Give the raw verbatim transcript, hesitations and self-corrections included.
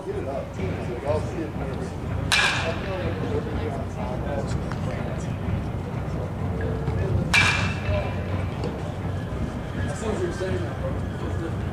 I'll get it up too. So I'll see it whenever. I feel like we're going to be on time. That's what you're saying now, bro.